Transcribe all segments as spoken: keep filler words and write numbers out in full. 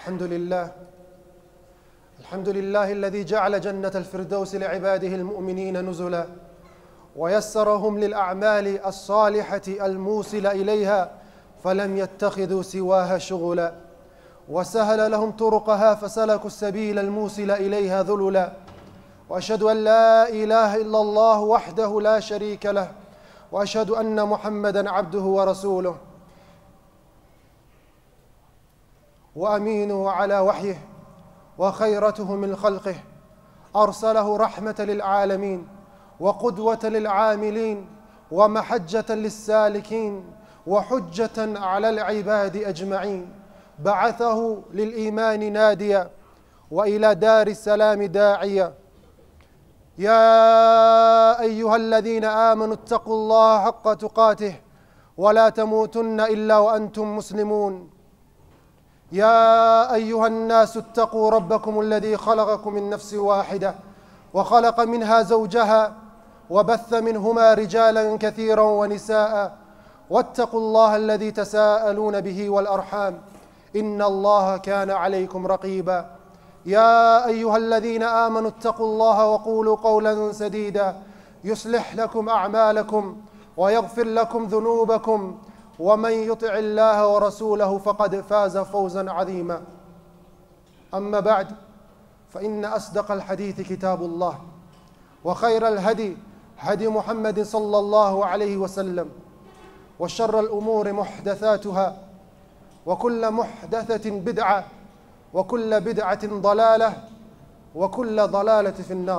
الحمد لله الحمد لله الذي جعل جنة الفردوس لعباده المؤمنين نزلا ويسرهم للأعمال الصالحة الموصلة إليها فلم يتخذوا سواها شغلا وسهل لهم طرقها فسلكوا السبيل الموصل إليها ذللا وأشهد أن لا إله إلا الله وحده لا شريك له وأشهد أن محمدًا عبده ورسوله وأمينه على وحيه وخيرته من خلقه أرسله رحمة للعالمين وقدوة للعاملين ومحجة للسالكين وحجة على العباد أجمعين بعثه للإيمان ناديا وإلى دار السلام داعيا يا أيها الذين آمنوا اتقوا الله حق تقاته ولا تموتن إلا وأنتم مسلمون يا أيها الناس اتقوا ربكم الذي خلقكم من نفس واحدة وخلق منها زوجها وبث منهما رجالا كثيرا ونساء واتقوا الله الذي تساءلون به والأرحام إن الله كان عليكم رقيبا يا أيها الذين آمنوا اتقوا الله وقولوا قولا سديدا يصلح لكم أعمالكم ويغفر لكم ذنوبكم ومن يطع الله ورسوله فقد فاز فوزا عظيما أما بعد فإن أصدق الحديث كتاب الله وخير الهدي هدي محمد صلى الله عليه وسلم وشر الأمور محدثاتها وكل محدثة بدعة وكل بدعة ضلالة وكل ضلالة في النار.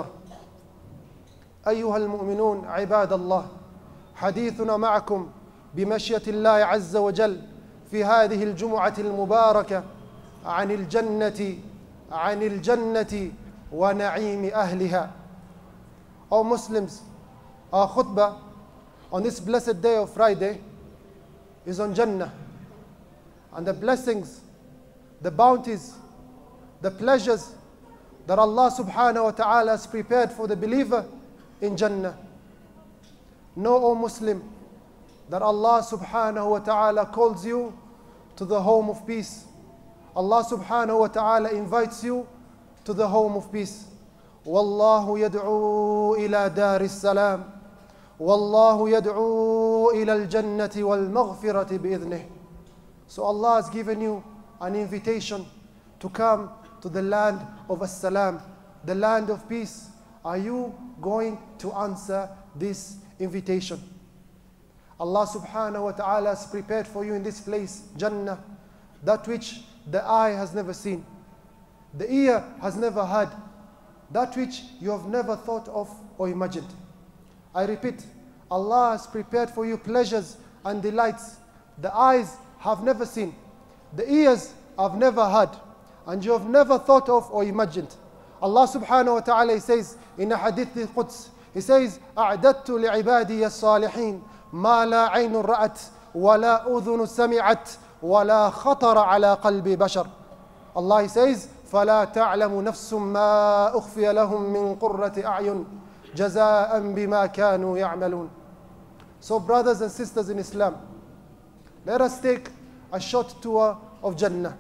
أيها المؤمنون عباد الله، حديثنا معكم بمشيئة الله عز وجل في هذه الجمعة المباركة عن الجنة عن الجنة ونعيم أهلها. Our Muslims, our khutbah on this blessed day of Friday is on Jannah and the blessings, the bounties, the pleasures that Allah subhanahu wa ta'ala has prepared for the believer in Jannah. Know, O Muslim, that Allah subhanahu wa ta'ala calls you to the home of peace. Allah subhanahu wa ta'ala invites you to the home of peace. Wallahu yad'u ila dar as-salam. Wallahu yad'u ila al-jannati wal-maghfirati bi-idhnih. So Allah has given you an invitation to come to the land of as-salam, the land of peace. Are you going to answer this invitation? Allah subhanahu wa ta'ala has prepared for you in this place, Jannah, that which the eye has never seen, the ear has never heard, that which you have never thought of or imagined. I repeat, Allah has prepared for you pleasures and delights the eyes have never seen, the ears have never heard, and you have never thought of or imagined. Allah subhanahu wa ta'ala, He says in a hadith al-Quds, He says, أَعْدَدْتُ لِعِبَادِيَ الصَّالِحِينَ ما لا عين رأت ولا أذن سمعت ولا خطر على قلب بشر. Allah, He says, فلا تعلم نفس ما أخفي لهم من قرة أعين جزاء بما كانوا يعملون. So brothers and sisters in Islam, let us take a short tour of Jannah.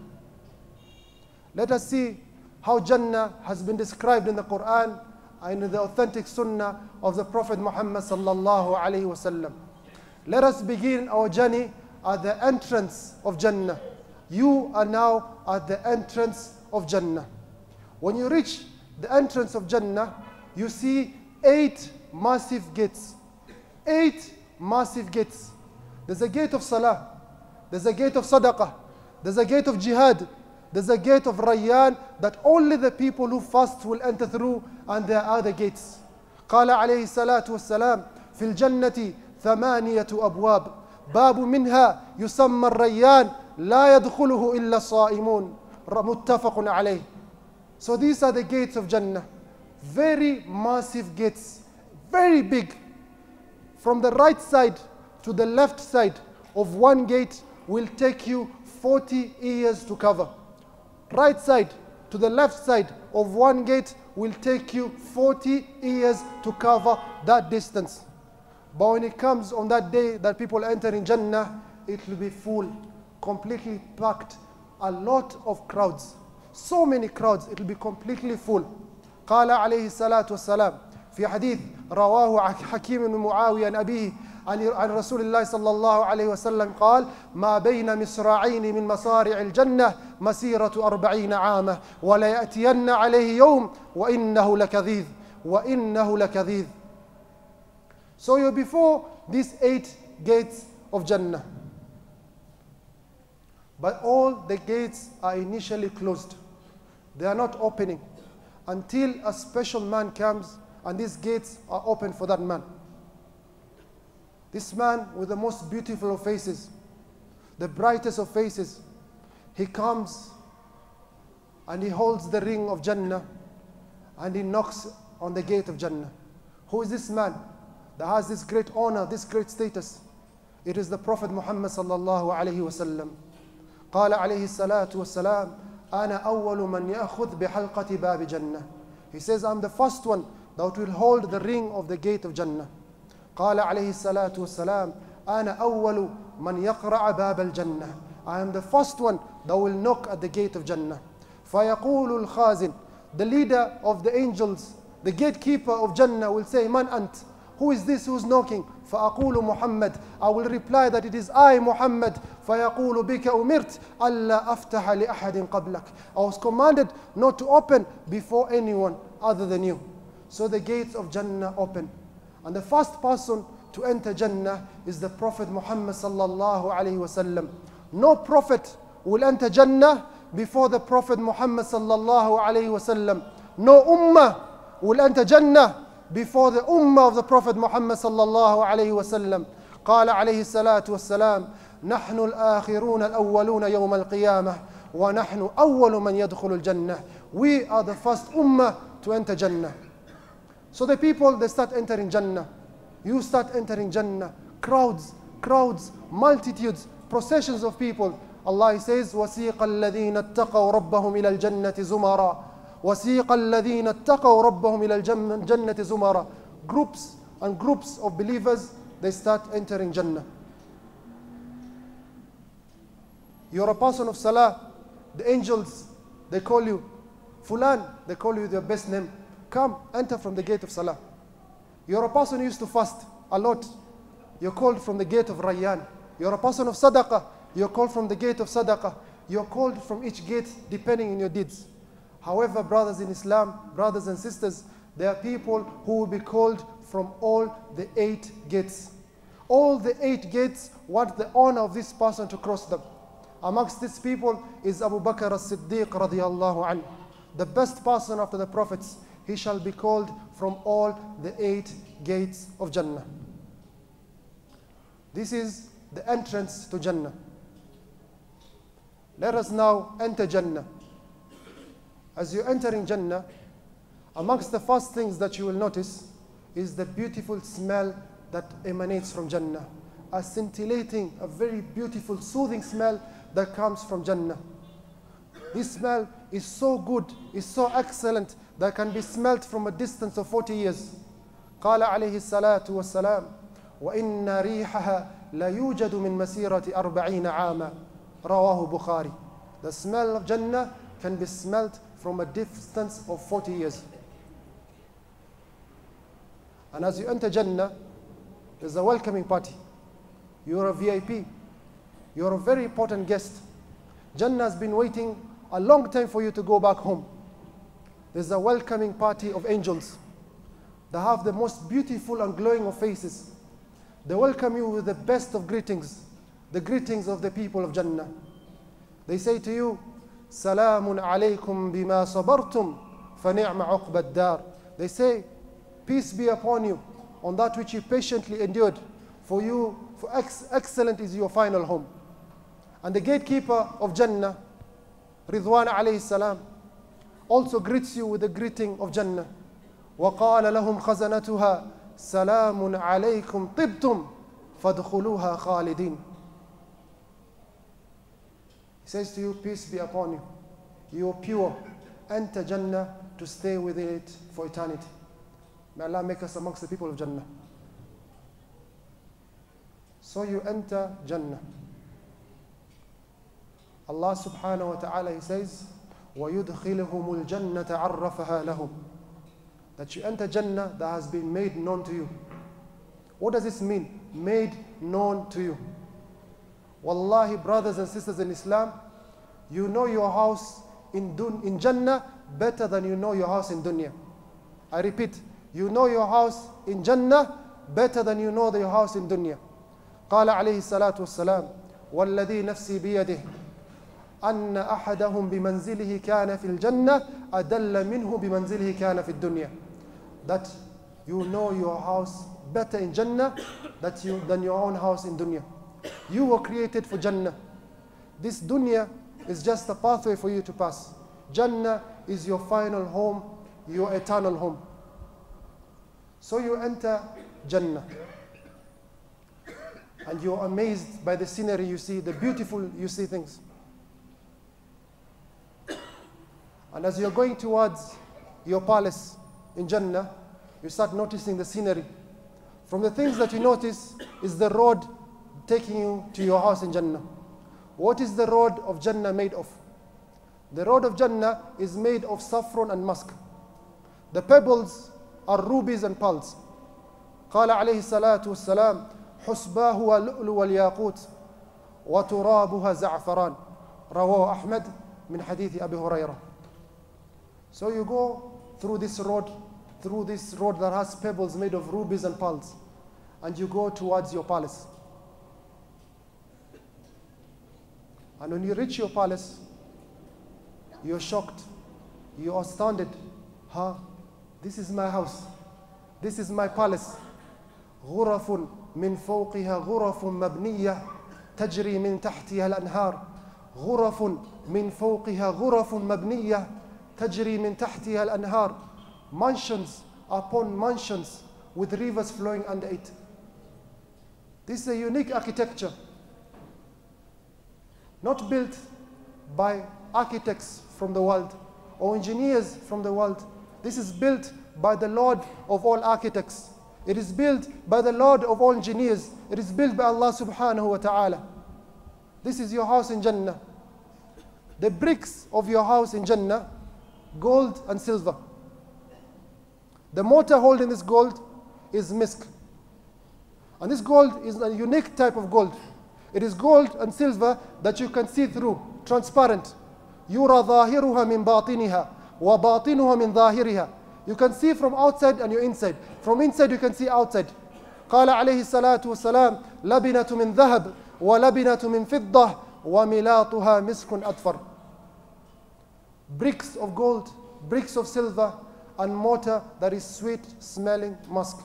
Let us see how Jannah has been described in the Quran and in the authentic Sunnah of the Prophet Muhammad sallallahu alaihi wasallam. Let us begin our journey at the entrance of Jannah. You are now at the entrance of Jannah. When you reach the entrance of Jannah, you see eight massive gates. Eight massive gates. There's a gate of Salah. There's a gate of Sadaqah. There's a gate of Jihad. There's a gate of Rayyan that only the people who fast will enter through, and there are other gates. قال عليه الصلاة والسلام في الجنة ثمانية أبواب باب منها يسمى الريان لا يدخله إلا الصائمون متفق عليه. So these are the gates of Jannah. Very massive gates, very big. From the right side to the left side of one gate will take you forty years to cover. Right side to the left side of one gate will take you forty years to cover that distance. But when it comes on that day that people enter in Jannah, it will be full, completely packed a lot of crowds. So many crowds, it will be completely full. قال عليه الصلاة والسلام في حديث رواه حكيم بن معاوية عن أبيه عن رسول الله صلى الله عليه وسلم قال ما بين مصراعين من مصارع الجنة مسيرة أربعين عاما ولا يأتين عليه يوم وإنه لكذيذ وإنه لكذيذ. So you're before these eight gates of Jannah. But all the gates are initially closed. They are not opening until a special man comes and these gates are open for that man. This man with the most beautiful of faces, the brightest of faces, he comes and he holds the ring of Jannah and he knocks on the gate of Jannah. Who is this man that has this great honor, this great status? It is the Prophet Muhammad sallallahu alayhi wa sallam. قال عليه الصلاة والسلام أنا أول من يأخذ بحلقة باب جنة. He says, I'm the first one that will hold the ring of the gate of Jannah. قال عليه الصلاة والسلام أنا أول من يقرع باب الجنة. I am the first one that will knock at the gate of Jannah. فيقول الخازن, the leader of the angels, the gatekeeper of Jannah will say, Man ant? Who is this who's knocking? فأقول محمد. I will reply that it is I, Muhammad. فيقول بك أمرت ألا أفتح لأحد قبلك. I was commanded not to open before anyone other than you. So the gates of Jannah open. And the first person to enter Jannah is the Prophet Muhammad sallallahu alayhi wa sallam. No prophet will enter Jannah before the Prophet Muhammad sallallahu alayhi wa sallam. No ummah will enter Jannah before the ummah of the Prophet Muhammad sallallahu alayhi wa sallam. قال عليه الصلاة والسلام نحن الآخرون الأولون يوم القيامة ونحن أول من يدخل الجنة. We are the first ummah to enter Jannah. So the people, they start entering Jannah. You start entering Jannah. Crowds, crowds, multitudes, processions of people. Allah says, وَسِيقَ الَّذِينَ اتَّقَوْا رَبَّهُمْ إِلَى الْجَنَّةِ زُمَرًا وَسِيقَ الَّذِينَ اتَّقَوْا رَبَّهُمْ إِلَى الْجَنَّةِ زُمَرًا. Groups and groups of believers, they start entering Jannah. You're a person of Salah. The angels, they call you. Fulan, they call you with your best name. Come, enter from the gate of Salah. You're a person who used to fast a lot. You're called from the gate of Rayyan. You're a person of Sadaqah. You're called from the gate of Sadaqah. You're called from each gate depending on your deeds. However, brothers in Islam, brothers and sisters, there are people who will be called from all the eight gates. All the eight gates want the honor of this person to cross them. Amongst these people is Abu Bakr as-Siddiq radiyallahu anhu, the best person after the prophets. He shall be called from all the eight gates of Jannah. This is the entrance to Jannah. Let us now enter Jannah. As you enter in Jannah, amongst the first things that you will notice is the beautiful smell that emanates from Jannah. A scintillating, a very beautiful, soothing smell that comes from Jannah. This smell is so good, is so excellent, that can be smelt from a distance of forty years. قال عليه الصلاة والسلام وإن ريحها لا يوجد من مسيرة أربعين عاما رواه بخاري. The smell of Jannah can be smelt from a distance of forty years. And as you enter Jannah, there's a welcoming party. You're a V I P. You're a very important guest. Jannah has been waiting a long time for you to go back home. There's a welcoming party of angels. They have the most beautiful and glowing of faces. They welcome you with the best of greetings, the greetings of the people of Jannah. They say to you, Salamun alaykum bima sabartum, fa ni'ma uqba ad-dar. They say, peace be upon you on that which you patiently endured. For you, for ex excellent is your final home. And the gatekeeper of Jannah, Ridwan alayhi salam, also greets you with the greeting of Jannah. وَقَالَ لَهُمْ خَزَنَتُهَا سَلَامٌ عَلَيْكُمْ طِبْتُمْ فَادْخُلُوهَا خَالِدِينَ. He says to you, peace be upon you. You are pure. Enter Jannah to stay within it for eternity. May Allah make us amongst the people of Jannah. So you enter Jannah. Allah subhanahu wa ta'ala, He says, وَيُدْخِلُهُمُ الْجَنَّةَ عَرَّفَهَا لَهُمْ. That you enter Jannah that has been made known to you. What does this mean? Made known to you. Wallahi, brothers and sisters in Islam, you know your house in, dun in Jannah better than you know your house in dunya. I repeat, you know your house in Jannah better than you know your house in dunya. قال عليه الصلاة والسلام والذي نفسي بيده أن أحدهم بمنزله كان في الجنة أدل منه بمنزله كان في الدنيا. That you know your house better in Jannah that you, than your own house in dunya. You were created for Jannah. This dunya is just a pathway for you to pass. Jannah is your final home, your eternal home. So you enter Jannah. And you're amazed by the scenery you see, the beautiful you see things. And as you're going towards your palace in Jannah, you start noticing the scenery. From the things that you notice is the road taking you to your house in Jannah. What is the road of Jannah made of? The road of Jannah is made of saffron and musk. The pebbles are rubies and pearls. قال عليه الصلاة والسلام حسباه اللؤلؤ والياقوت وترابها زعفران رواه أحمد من حديث أبي هريرة. So you go through this road, through this road that has pebbles made of rubies and pearls, and you go towards your palace. And when you reach your palace, you're shocked, you're astounded. Huh? This is my house. This is my palace. غرف من فوقها غرف مبنية تجري من تحتها الأنهار. غرف من فوقها غرف مبنية تجري من تحتها الأنهار. Mansions upon mansions with rivers flowing under it. This is a unique architecture, not built by architects from the world or engineers from the world. This is built by the Lord of all architects. It is built by the Lord of all engineers. It is built by Allah subhanahu wa ta'ala. This is your house in Jannah. The bricks of your house in Jannah, gold and silver. The mortar holding this gold is misk. And this gold is a unique type of gold. It is gold and silver that you can see through, transparent. يُرَى ظَاهِرُهَا مِنْ بَاطِنِهَا وَبَاطِنُهَا مِنْ ظَاهِرِهَا. You can see from outside and you're inside. From inside you can see outside. قال عليه الصلاة والسلام لبنة من ذهب ولبنة من فضة وملاطها مسك أدفر. Bricks of gold, bricks of silver, and mortar that is sweet smelling musk.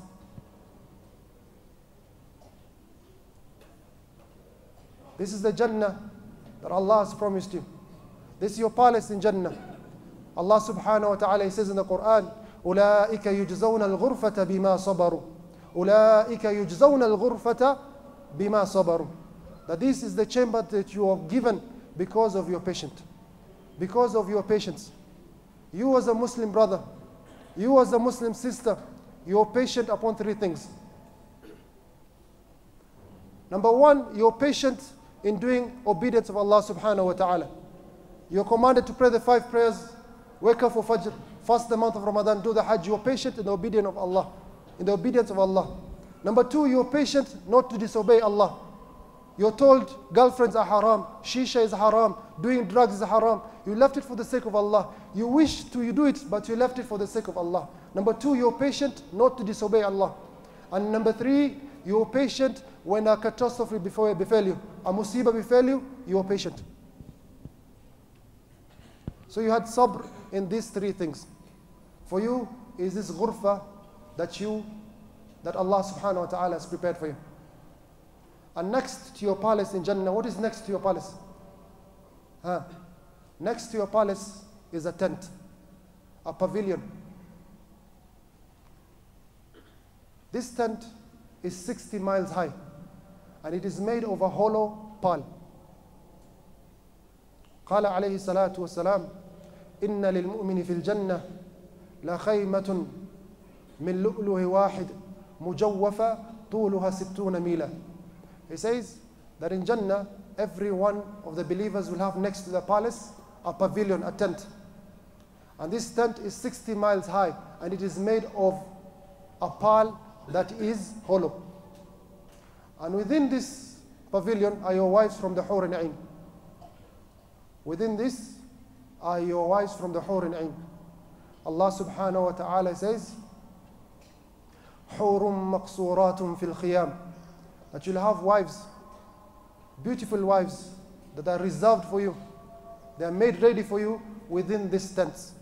This is the Jannah that Allah has promised you. This is your palace in Jannah. Allah subhanahu wa ta'ala, He says in the Quran, أولئك يجزون الغرفة بما صبروا. أولئك يجزون الغرفة بما صبروا. That this is the chamber that you are given because of your patience. Because of your patience. You as a Muslim brother, you as a Muslim sister, you are patient upon three things. Number one, you are patient in doing obedience of Allah subhanahu wa ta'ala. You are commanded to pray the five prayers, wake up for Fajr, fast the month of Ramadan, do the Hajj. You are patient in the obedience of Allah. In the obedience of Allah. Number two, you are patient not to disobey Allah. You're told girlfriends are haram, shisha is haram, doing drugs is haram. You left it for the sake of Allah. You wish to you do it, but you left it for the sake of Allah. Number two, you're patient not to disobey Allah. And number three, you're patient when a catastrophe before befell you, a musibah befell you, you're patient. So you had sabr in these three things. For you is this ghurfa that you, that Allah subhanahu wa ta'ala has prepared for you. And next to your palace in Jannah, what is next to your palace? Huh? Next to your palace is a tent, a pavilion. This tent is sixty miles high, and it is made of a hollow pearl. قال عليه الصلاة والسلام إن للمؤمن في الجنة لخيمة من لؤلؤ واحد مجوفة طولها ستون ميلا. He says that in Jannah every one of the believers will have next to the palace a pavilion, a tent. And this tent is sixty miles high, and it is made of a pearl that is hollow. And within this pavilion are your wives from the Hur and Ain. Within this are your wives from the Hur and Ain. Allah subhanahu wa ta'ala says, حُورٌ مَقْصُورَاتٌ فِي الْخِيَامِ, that you'll have wives, beautiful wives that are reserved for you. They are made ready for you within this tents.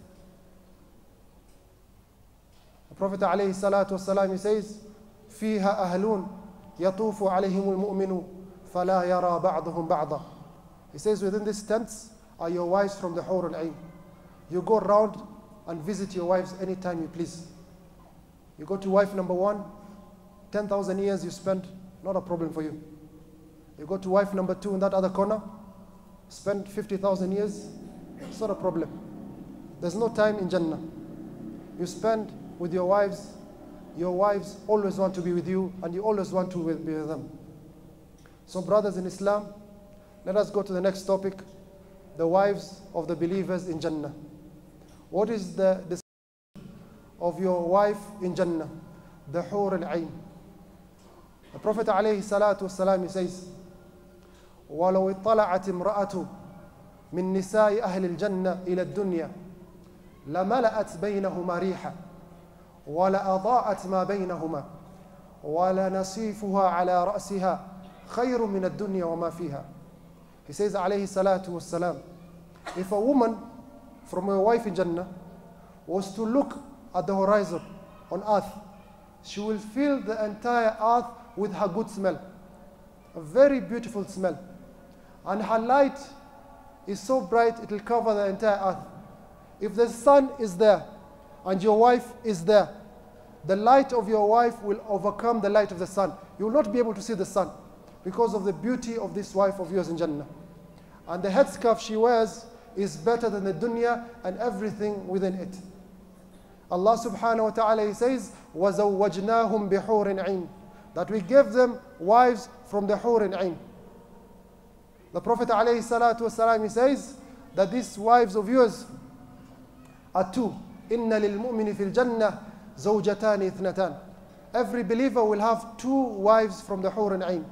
The Prophet alayhi salatu wasalam, he says, فِيهَا أَهْلُونَ يَطُوفُ عَلَيْهِمُ الْمُؤْمِنُ فَلَا يَرَى بَعْضُهُم بَعْضًا. He says, within these tents are your wives from the Hur and Ain. You go around and visit your wives anytime you please. You go to wife number one, ten thousand years you spend, not a problem for you. You go to wife number two in that other corner, spend fifty thousand years, it's not a problem. There's no time in Jannah. You spend with your wives, your wives always want to be with you, and you always want to be with them. So brothers in Islam, let us go to the next topic, the wives of the believers in Jannah. What is the description of your wife in Jannah? The Hur al-Ain. The Prophet alayhi salatu wasalam, he says, وَلَوْ اطَّلَعَتِ امْرَأَةُ مِنْ نِسَاءِ أَهْلِ الْجَنَّةِ إِلَى الدُّنْيَا لَمَلَأَتْ بَيْنَهُمَا رِيحًا وَلَأَضَاءَتْ مَا بَيْنَهُمَا وَلَنَصِيفُهَا عَلَى رَأْسِهَا خَيْرٌ مِنَ الدُّنْيَا وَمَا فِيهَا. He says alayhi salatu wasalam, if a woman from a wife in Jannah was to look at the horizon on earth, she will fill the entire earth with her good smell, a very beautiful smell. And her light is so bright it will cover the entire earth. If the sun is there and your wife is there, the light of your wife will overcome the light of the sun. You will not be able to see the sun because of the beauty of this wife of yours in Jannah. And the headscarf she wears is better than the dunya and everything within it. Allah subhanahu wa ta'ala, he says, وَزَوَّجْنَاهُمْ بِحُورٍ عِينٍ, that we gave them wives from the Hur and Ain. The Prophet alayhi salatu wasalam, he says that these wives of yours are two. إِنَّ لِلْمُؤْمِنِ فِي الْجَنَّةِ زَوْجَتَانِ اثْنَتَانِ. Every believer will have two wives from the Hur and Ain.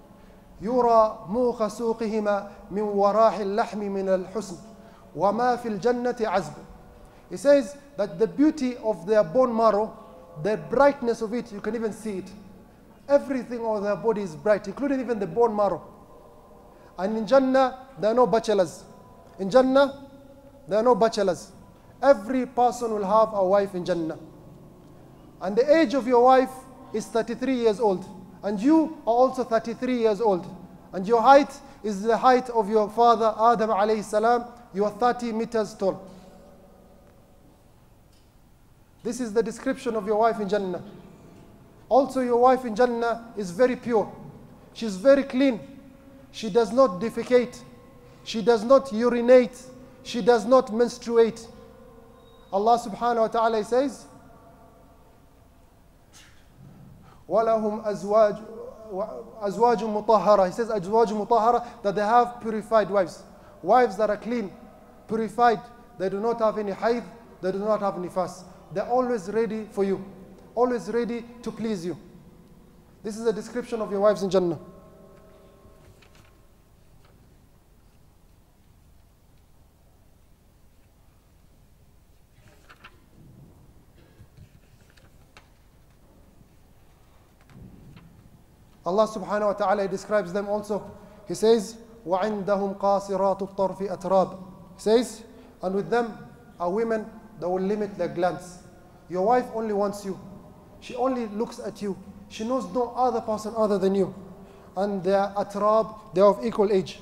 يُرَى مُوخَ سُوقِهِمَا مِنْ وَرَاحِ اللَّحْمِ مِنَ الْحُسْنِ وَمَا فِي الْجَنَّةِ عَزْبٌ. He says that the beauty of their bone marrow, the brightness of it, you can even see it. Everything of their body is bright, including even the bone marrow. And in Jannah, there are no bachelors. In Jannah, there are no bachelors. Every person will have a wife in Jannah. And the age of your wife is thirty-three years old. And you are also thirty-three years old. And your height is the height of your father, Adam alayhi salam. You are thirty meters tall. This is the description of your wife in Jannah. Also, your wife in Jannah is very pure. She's very clean. She does not defecate. She does not urinate. She does not menstruate. Allah subhanahu wa ta'ala says, وَلَهُمْ أَزْوَاجٌ أَزْوَاجٌ مُطَهَّرَةٌ. He says أَزْوَاجٌ مُطَهَّرَةٌ, that they have purified wives. Wives that are clean, purified. They do not have any haid. They do not have nifas. They're always ready for you. Always ready to please you. This is a description of your wives in Jannah. Allah subhanahu wa ta'ala describes them also. He says, وَعِنْدَهُمْ قَاصِرَاتُ الطَّرْفِ أَتْرَابٍ. He says, and with them are women that will limit their glance. Your wife only wants you. She only looks at you. She knows no other person other than you. And they are atrab, they are of equal age.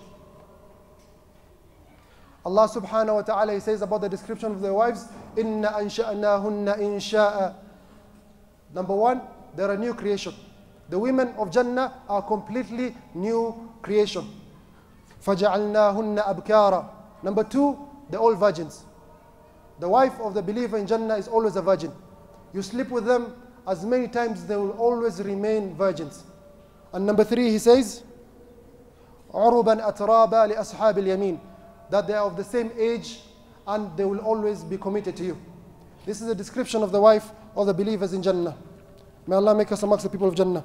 Allah subhanahu wa ta'ala, he says about the description of their wives, إِنَّ أَنْشَأْنَاهُنَّ إِنْشَاءً. Number one, they're a new creation. The women of Jannah are completely new creation. فَجَعَلْنَاهُنَّ أَبْكَارًا. Number two, they're all virgins. The wife of the believer in Jannah is always a virgin. You sleep with them as many times, they will always remain virgins. And number three, he says, عربا أترابا لأصحاب اليمين, that they are of the same age and they will always be committed to you. This is a description of the wife of the believers in Jannah. May Allah make us amongst the people of Jannah.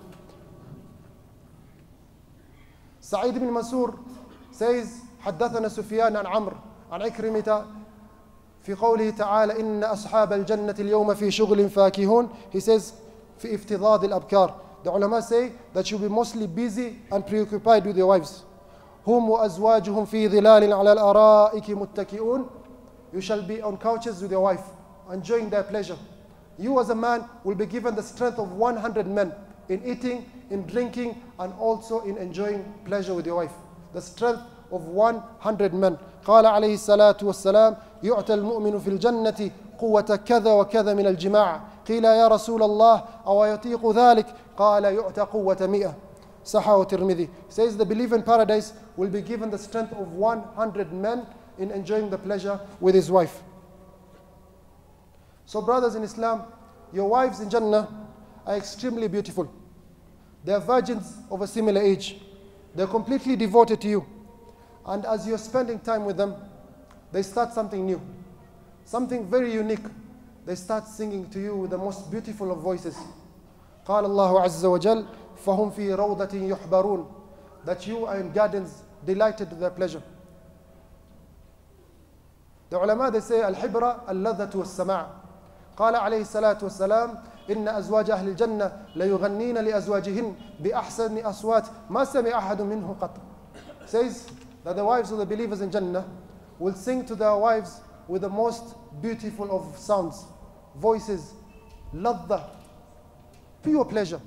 Sa'id ibn Mansur says, حدثنا سفيان عن عمرو عن عكرمة في قوله تعالى إن أصحاب الجنة اليوم في شغل فاكهون. He says في افتضاض الأبكار. The ulama say that you will be mostly busy and preoccupied with your wives. هم وأزواجهم في ظلال على الأرائك متكئون. You shall be on couches with your wife, enjoying their pleasure. You as a man will be given the strength of one hundred men in eating, in drinking, and also in enjoying pleasure with your wife. The strength of one hundred men. قال عليه الصلاة والسلام يعطى المؤمن في الجنة قوة كذا وكذا من الجماع. قيل يا رسول الله أو يطيق ذلك؟ قال يعطى قوة مئة. صححه الترمذي. Says the believer in paradise will be given the strength of one hundred men in enjoying the pleasure with his wife. So brothers in Islam, your wives in Jannah are extremely beautiful. They are virgins of a similar age. They are completely devoted to you. And as you're spending time with them, they start something new, something very unique. They start singing to you with the most beautiful of voices. قال الله عز وجل فهم في روضة يحبرون. That you are in gardens delighted to their pleasure. The ulama, they say الحبرة اللذة والسماع. قال عليه الصلاة والسلام إن أزواج أهل الجنة ليغنين لأزواجهن بأحسن أصوات ما سمع أحد منه قط. Says that the wives of the believers in Jannah will sing to their wives with the most beautiful of sounds, voices, ladha, pure pleasure.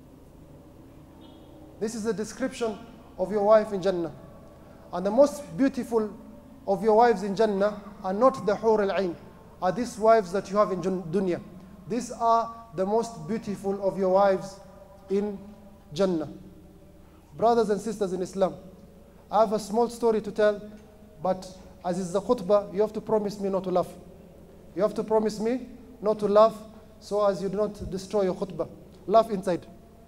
This is a description of your wife in Jannah. And the most beautiful of your wives in Jannah are not the Hur al-Ain, are these wives that you have in dunya. These are the most beautiful of your wives in Jannah. Brothers and sisters in Islam, I have a small story to tell, but as is the khutbah, you have to promise me not to laugh. You have to promise me not to laugh so as you do not destroy your khutbah. Laugh inside.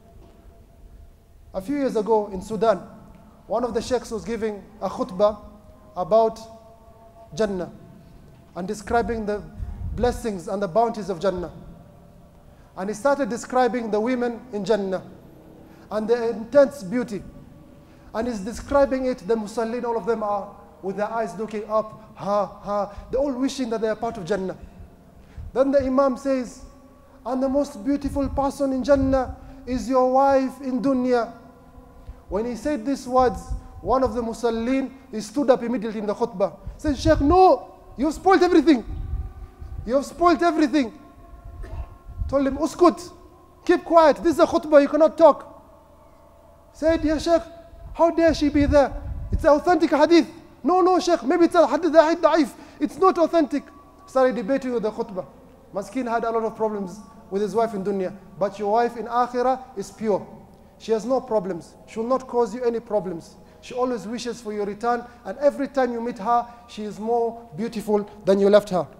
A few years ago in Sudan, one of the sheikhs was giving a khutbah about Jannah and describing the blessings and the bounties of Jannah. And he started describing the women in Jannah and the intense beauty. And he's describing it, the Musallin, all of them are with their eyes looking up, ha, ha. They're all wishing that they are part of Jannah. Then the Imam says, and the most beautiful person in Jannah is your wife in dunya. When he said these words, one of the Musallin, he stood up immediately in the khutbah. Said, Sheikh, no, you've spoiled everything. You have spoiled everything. Told him, uskut, keep quiet, this is a khutbah, you cannot talk. Said, Ya Sheikh, how dare she be there? It's an authentic hadith. No, no, Sheikh, maybe it's a hadith da'if. It's not authentic. Started debating with the khutbah. Maskin had a lot of problems with his wife in dunya. But your wife in akhirah is pure. She has no problems. She will not cause you any problems. She always wishes for your return. And every time you meet her, she is more beautiful than you left her.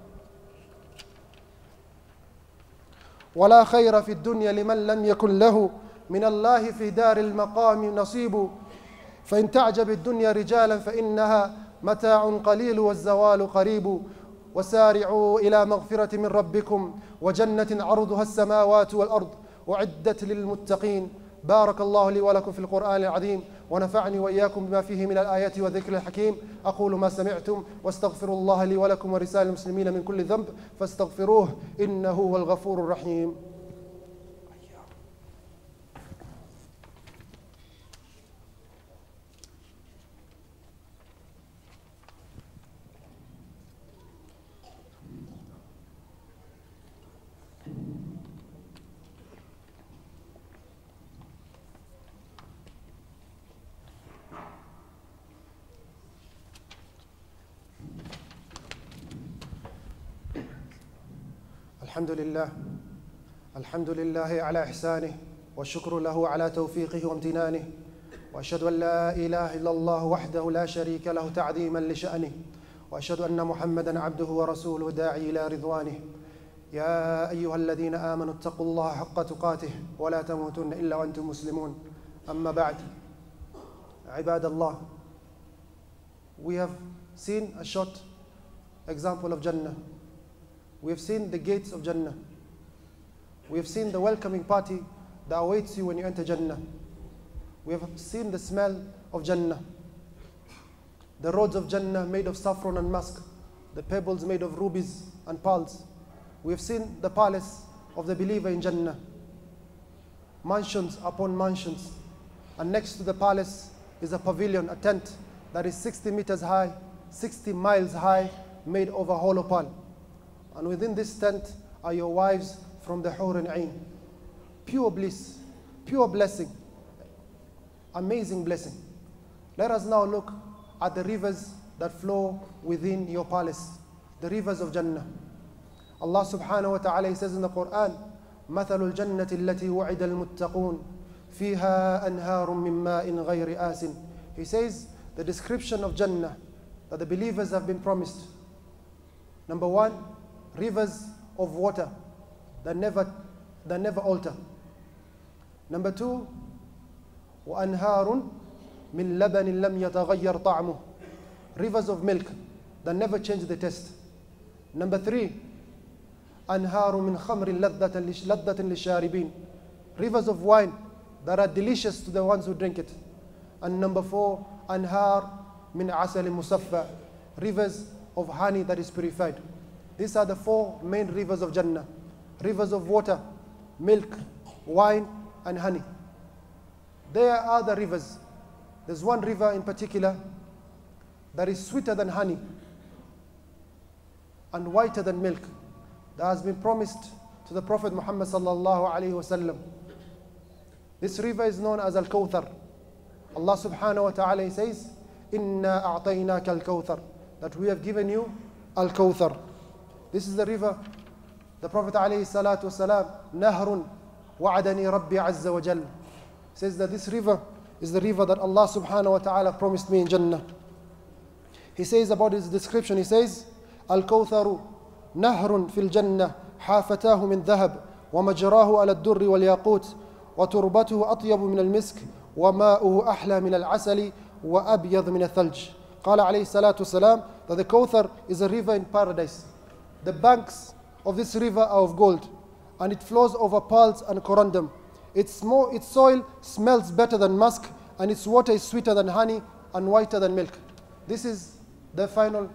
ولا خير في الدنيا لمن لم يكن له من الله في دار المقام نصيب فإن تعجب الدنيا رجالا فإنها متاع قليل والزوال قريب وسارعوا إلى مغفرة من ربكم وجنة عرضها السماوات والأرض أعدت للمتقين. بارك الله لي ولكم في القرآن العظيم ونفعني وإياكم بما فيه من الآيات والذكر الحكيم. أقول ما سمعتم واستغفر الله لي ولكم ورسائل المسلمين من كل ذنب فاستغفروه إنه هو الغفور الرحيم. الحمد لله الحمد لله على إحسانه والشكر له على توفيقه وامتنانه وأشهد أن لا إله إلا الله وحده لا شريك له تعظيما لشأنه وأشهد أن محمدا عبده ورسوله داعي إلى رضوانه. يا أيها الذين آمنوا اتقوا الله حق تقاته ولا تموتن إلا وأنتم مسلمون. أما بعد. Ibadallah. We have seen a short example of Jannah. We have seen the gates of Jannah. We have seen the welcoming party that awaits you when you enter Jannah. We have seen the smell of Jannah. The roads of Jannah made of saffron and musk. The pebbles made of rubies and pearls. We have seen the palace of the believer in Jannah. Mansions upon mansions. And next to the palace is a pavilion, a tent that is sixty meters high, sixty miles high, made of a hollow pearl. And within this tent are your wives from the Hur and Ain. Pure bliss, pure blessing, amazing blessing. Let us now look at the rivers that flow within your palace, the rivers of Jannah. Allah subhanahu wa ta'ala, He says in the Quran, مَثَلُ الْجَنَّةِ الَّتِي وُعِدَ الْمُتَّقُونَ فِيهَا أَنْهَارٌ مِّن مَّاءٍ غَيْرِ آسٍ. He says the description of Jannah that the believers have been promised. Number one, rivers of water that never, that never alter. Number two, وَأَنْهَارٌ مِّن لَبَنٍ لَمْ يَتَغَيَّرْ طَعْمُهُ. Rivers of milk that never change the taste. Number three, أَنْهَارٌ مِّن خَمْرٍ لَذَّةٍ لِلشَّارِبِينَ. Rivers of wine that are delicious to the ones who drink it. And number four, أَنْهَارٌ مِّن عَسَلٍ مُصَفَّى. Rivers of honey that is purified. These are the four main rivers of Jannah. Rivers of water, milk, wine, and honey. There are the rivers. There's one river in particular that is sweeter than honey and whiter than milk, that has been promised to the Prophet Muhammad sallallahu alaihi wasallam. This river is known as Al-Kawthar. Allah subhanahu wa ta'ala says, Inna a'tainaka al-Kawthar, that we have given you Al-Kawthar. This is the river. The Prophet alayhi salatu wasalam, Nahrun wa'adani Rabbi azza wa jal, says that this river is the river that Allah subhanahu wa ta'ala promised me in Jannah. He says about his description, he says, Al-Kawtharu nahrun fil jannah hafatahu min dhahab wa majrahu ala ad-durri wal yaqut wa turbatuhu atyabu min al-misk wa ma'uhu ahla min al-asali wa abyad min al-thalj. Qala alayhi salatu wasalam, that the Kawthar is a river in paradise. The banks of this river are of gold, and it flows over pearls and corundum. Its, more, its soil smells better than musk, and its water is sweeter than honey and whiter than milk. This is the final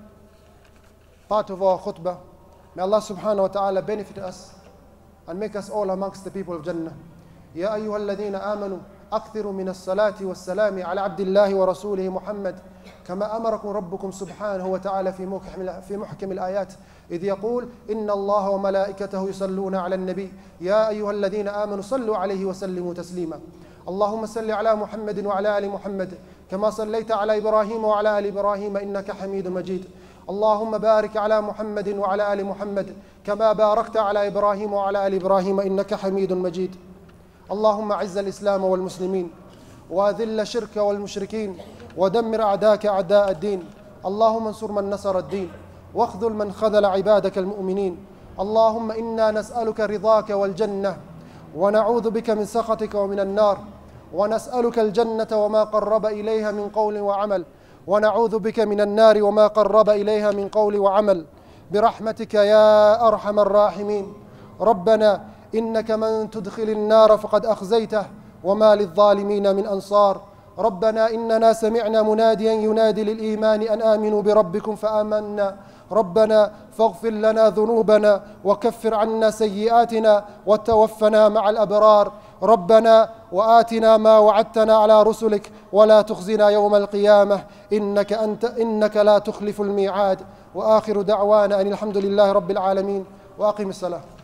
part of our khutbah. May Allah subhanahu wa ta'ala benefit us and make us all amongst the people of Jannah. Ya ayyuha alladhina amanu أكثروا من الصلاة والسلام على عبد الله ورسوله محمد كما أمركم ربكم سبحانه وتعالى في محكم في محكم الآيات إذ يقول إن الله وملائكته يصلون على النبي يا أيها الذين آمنوا صلوا عليه وسلموا تسليما. اللهم صل على محمد وعلى آل محمد كما صليت على إبراهيم وعلى آل إبراهيم إنك حميد مجيد. اللهم بارك على محمد وعلى آل محمد كما باركت على إبراهيم وعلى آل إبراهيم إنك حميد مجيد. اللهم أعز الإسلام والمسلمين وأذل الشرك والمشركين ودمر أعداءك أعداء الدين. اللهم انصر من نصر الدين واخذل من خذل عبادك المؤمنين. اللهم إنا نسألك رضاك والجنة ونعوذ بك من سخطك ومن النار، ونسألك الجنة وما قرب إليها من قول وعمل، ونعوذ بك من النار وما قرب إليها من قول وعمل، برحمتك يا أرحم الراحمين. ربنا إنك من تدخل النار فقد أخزيته وما للظالمين من أنصار. ربنا إننا سمعنا مناديا ينادي للإيمان أن آمنوا بربكم فآمنا. ربنا فاغفر لنا ذنوبنا وكفر عنا سيئاتنا وتوفنا مع الأبرار. ربنا وآتنا ما وعدتنا على رسلك ولا تخزنا يوم القيامة إنك أنت إنك لا تخلف الميعاد. وآخر دعوانا أن الحمد لله رب العالمين وأقم الصلاة.